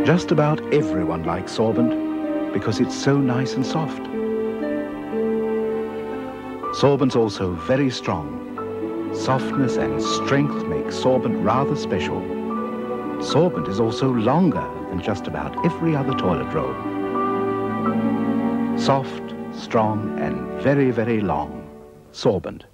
Just about everyone likes Sorbent because it's so nice and soft. Sorbent's also very strong. Softness and strength make Sorbent rather special. Sorbent is also longer than just about every other toilet roll. Soft, strong and very, very long. Sorbent.